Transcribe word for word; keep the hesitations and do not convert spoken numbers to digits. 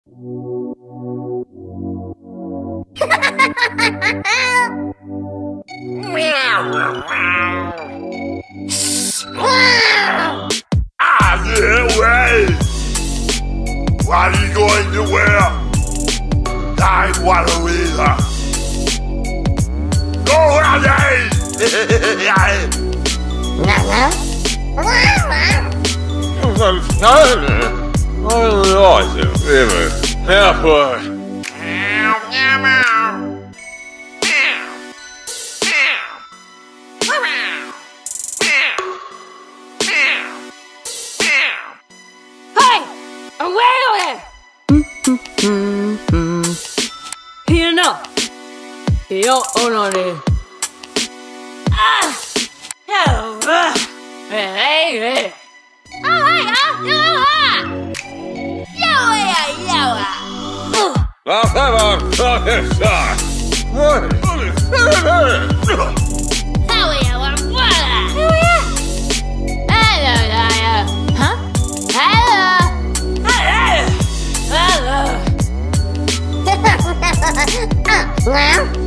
Ah, yeah, way! What are you going to wear? Time Waluiza! Go away! Yo, onore. Ah! Hey, hey. Oh, hey, oh, yo, ah! Yo, yeah, yo, ah! Oh, come on, fuck this side! What? Oh, yeah, what? What? Hello, hello. Huh? Hello. Hello. Hello.